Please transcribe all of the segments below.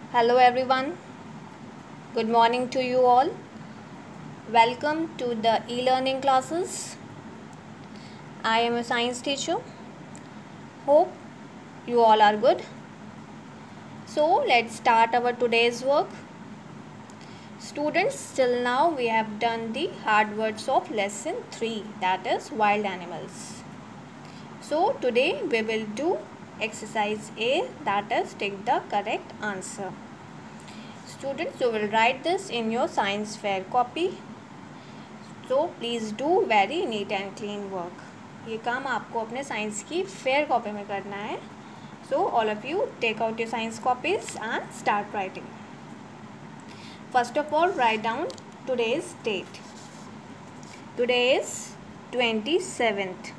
Hello everyone. Good morning to you all. Welcome to the e-learning classes. I am a science teacher. Hope you all are good. So let's start our today's work. Students, till now we have done the hard words of lesson 3, that is wild animals. So today we will do exercise A, that is take the correct answer. Students, you will write this in your science fair copy. So please do very neat and clean work. ये काम आपको अपने science की fair copy में करना है. So all of you take out your science copies and start writing. First of all, write down today's date. Today is 27th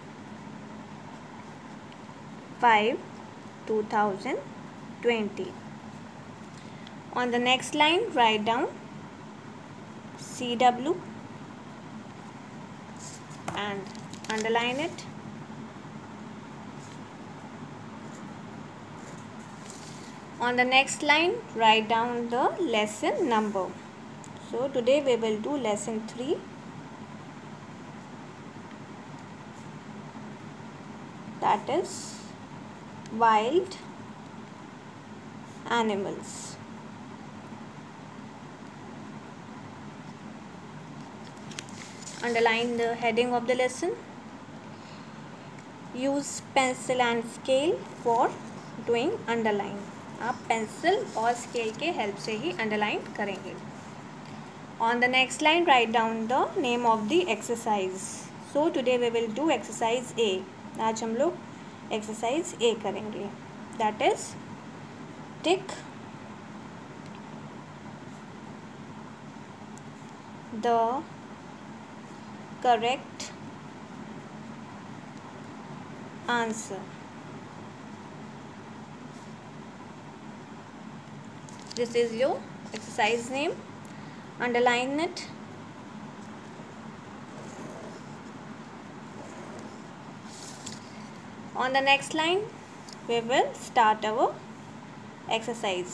5 2020. On the next line, write down CW and underline it. On the next line, write down the lesson number. So today we will do lesson 3. That is wild animals. Underline the heading of the lesson. Use pencil and scale for doing underline. आप pencil और scale के help से ही underline करेंगे. On the next line, write down the name of the exercise. So today we will do exercise A. आज हम लोग exercise A करेंगे. That is tick the correct answer. This is your exercise name. Underline it. On the next line, we will start our exercise.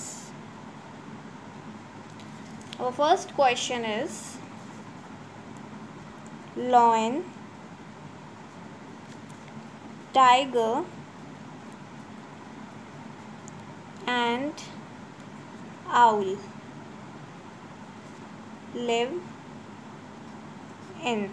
Our first question is lion, tiger and owl live in.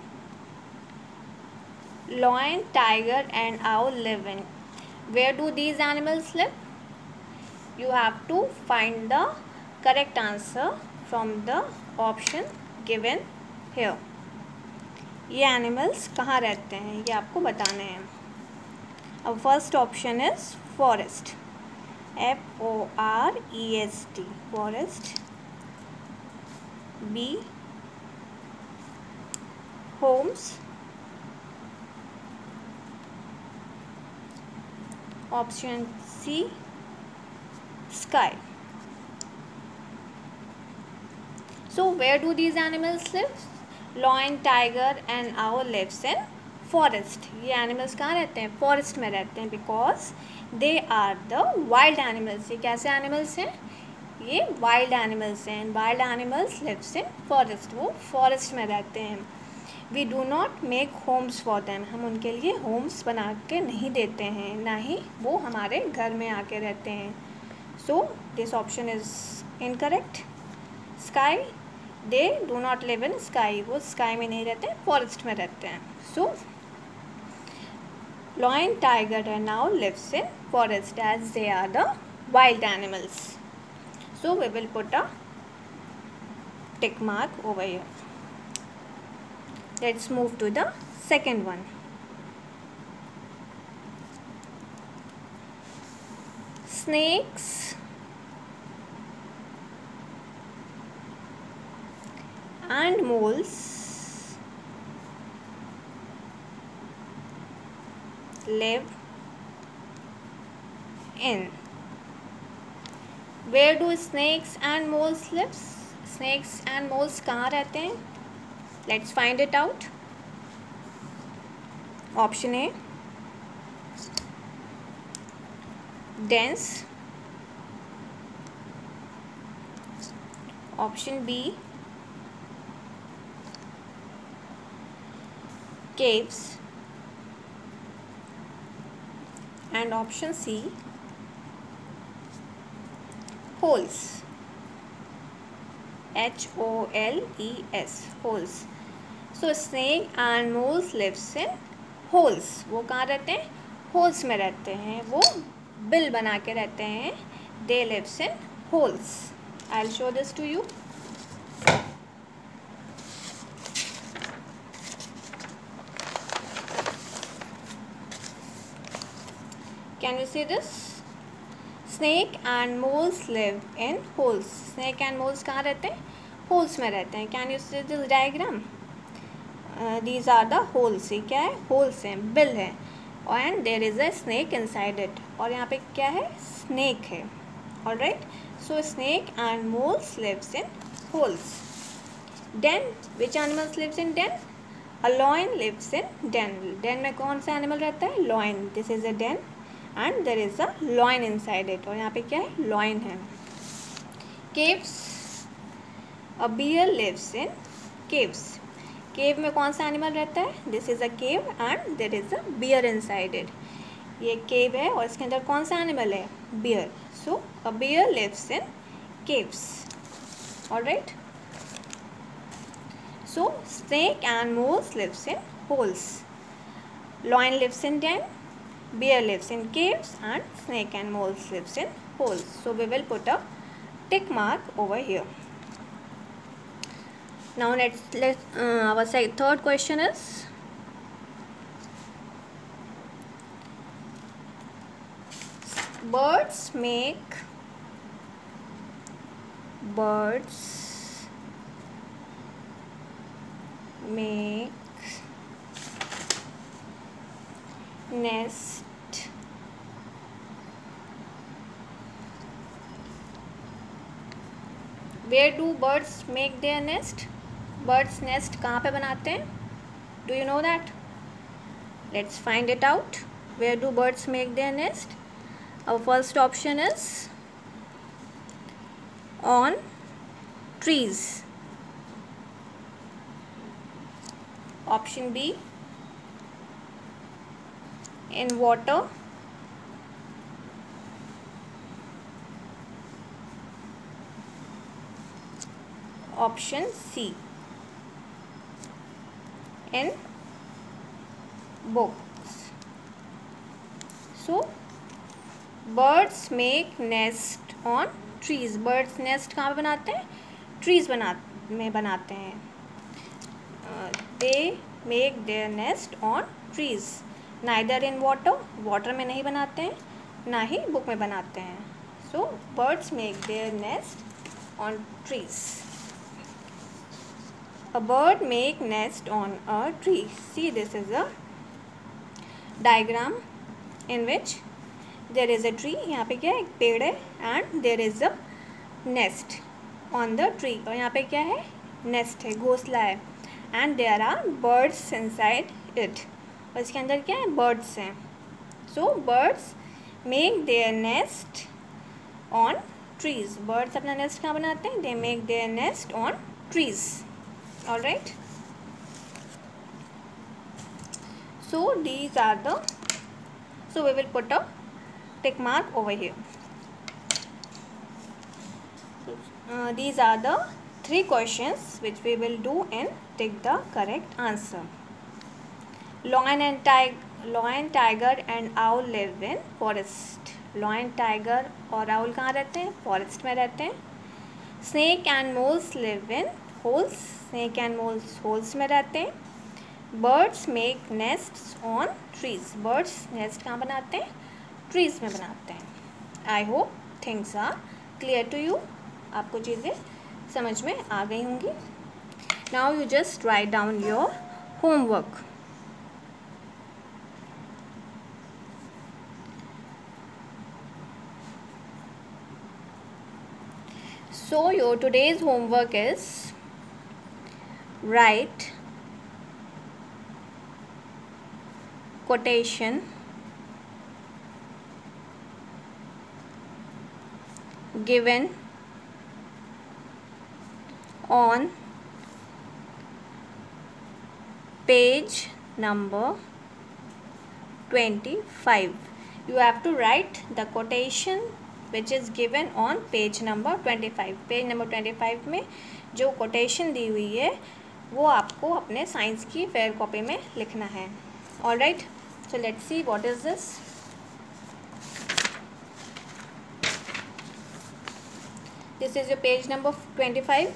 Lion, tiger and owl live in. Where do these animals live? You have to find the correct answer from the option given here. ये animals कहाँ रहते हैं ये आपको बताने हैं. अब first option is forest. FOREST forest. B homes. Option C sky. So where do these animals live? Lion, tiger and owl lives in forest. ये animals कहाँ रहते हैं? Forest में रहते हैं because they are the wild animals. ये कैसे animals हैं? ये wild animals हैं. Wild animals lives in forest. वो forest में रहते हैं. We do not make homes for them. हम उनके लिए homes बना के नहीं देते हैं, ना ही वो हमारे घर में आके रहते हैं. So this option is incorrect. Sky. They do not live in sky. वो sky में नहीं रहते हैं, forest में रहते हैं. So lion, tiger and owl lives in forest as they are the wild animals. So we will put a tick mark over here. Let's move to the second one. Snakes and moles live in. Where do snakes and moles live? Snakes and moles कहाँ रहते हैं? Let's find it out. Option A dense Option B, caves. And option C, holes. HOLES, holes. So snake and moles lives in holes. वो कहाँ रहते हैं? Holes में रहते हैं. वो बिल बना के रहते हैं. They lives in holes. I'll show this to you. Can you see this? Snake and moles live in holes. Snake and moles कहाँ रहते हैं? Holes में रहते हैं. Can you see this diagram? These are the holes. ये क्या है? Holes हैं, bill है. And there is a snake inside it. और यहाँ पे क्या है? Snake है. Alright. So snake and moles lives in holes. Den. Which animals lives in den? A lion lives in den. Den में कौन सा animal रहता है? Lion. This is a den. And there is a lion inside it. और यहाँ पे क्या है? Lion है. Caves. A bear lives in caves. Cave में कौन सा animal रहता है? This is a cave and there is a bear inside it. ये cave है और इसके अंदर कौन सा animal है? Bear. So a bear lives in caves. Alright. So snake and moles lives in holes. Lion lives in den. Bear lives in caves and snake and moles lives in holes. So we will put a tick mark over here. Now our third question is, birds make nest Where do birds make their nest? Birds nest कहाँ पे बनाते हैं? Do you know that? Let's find it out. Where do birds make their nest? Our first option is on trees. Option B, in water. Option C, in books. So birds make nest on trees. Birds nest कहाँ पे बनाते हैं? Trees में बनाते हैं. They make their nest on trees. Neither in water. Water में नहीं बनाते हैं, ना ही book में बनाते हैं. So birds make their nest on trees. A bird make nest on a tree. See, this is a diagram in which there is a tree. यहाँ पे क्या है? एक पेड़ है. And there is a nest on the tree. और यहाँ पे क्या है? Nest है, घोंसला है. And there are birds inside it. और इसके अंदर क्या है? Birds हैं. So birds make their nest on trees. Birds अपना nest कहाँ बनाते हैं? They make their nest on trees. Alright. So these are the. So we will put a tick mark over here. These are the 3 questions which we will do and take the correct answer. Lion, tiger and owl live in forest. Lion, tiger और owl कहाँ रहते हैं? Forest में रहते हैं. Snake and moles live in holes. Snake and moles holes में रहते हैं. Birds make nests on trees. Birds nest कहाँ बनाते हैं? Trees में बनाते हैं. I hope things are clear to you. आपको चीज़ें समझ में आ गई होंगी. Now you just write down your homework. So your today's homework is write quotation given on page number 25. You have to write the quotation which is given on page number 25. Page number 25 में जो quotation दी हुई है वो आपको अपने science की fair copy में लिखना है. All right, so let's see what is this. This is your page number 25.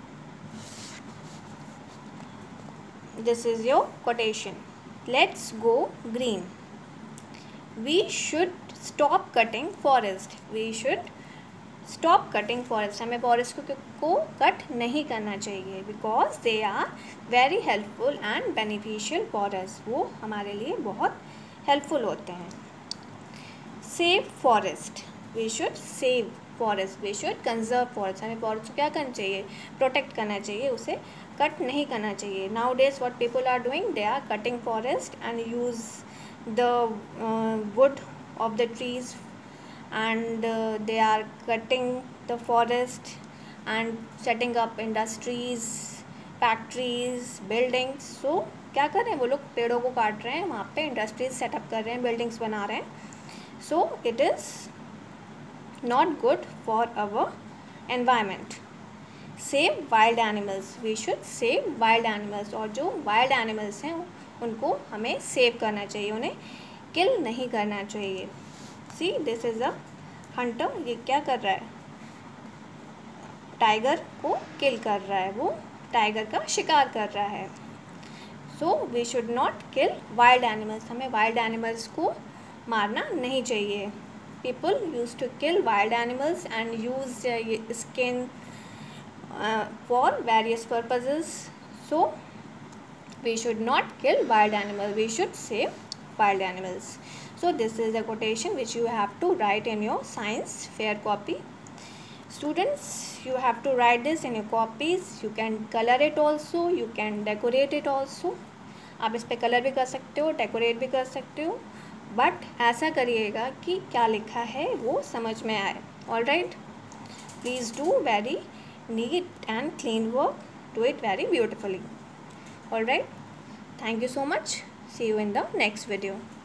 This is your quotation. Let's go green. We should stop cutting forest. We should stop cutting forest. हमें forest को cut नहीं करना चाहिए because they are very helpful and beneficial for us. वो हमारे लिए बहुत helpful होते हैं. Save forest. We should save forest. We should conserve forest. हमें forest को क्या करना चाहिए? Protect करना चाहिए, उसे cut नहीं करना चाहिए. Nowadays what people are doing? They are cutting forest and use the wood of the trees and they are cutting the forest and setting up industries, factories, buildings. So क्या कर रहे हैं वो लोग? पेड़ों को काट रहे हैं, वहाँ पे इंडस्ट्रीज सेटअप कर रहे हैं, बिल्डिंग्स बना रहे हैं. So it is not good for our environment. Save wild animals. We should save wild animals. और जो wild animals हैं उनको हमें सेव करना चाहिए, उन्हें किल नहीं करना चाहिए. See, this is a hunter. ये क्या कर रहा है? टाइगर को किल कर रहा है, वो टाइगर का शिकार कर रहा है. So we should not kill wild animals. हमें wild animals को मारना नहीं चाहिए. People used to kill wild animals and use their skin for various purposes. So we should not kill wild animals. We should save wild animals. So this is a quotation which you have to write in your science fair copy. Students, you have to write this in your copies. You can color it also. You can decorate it also. आप इस पे colour भी कर सकते हो, decorate भी कर सकते हो, बट ऐसा करिएगा कि क्या लिखा है वो समझ में आए. All right, please do very neat and clean work. Do it very beautifully. All right, thank you so much. See you in the next video.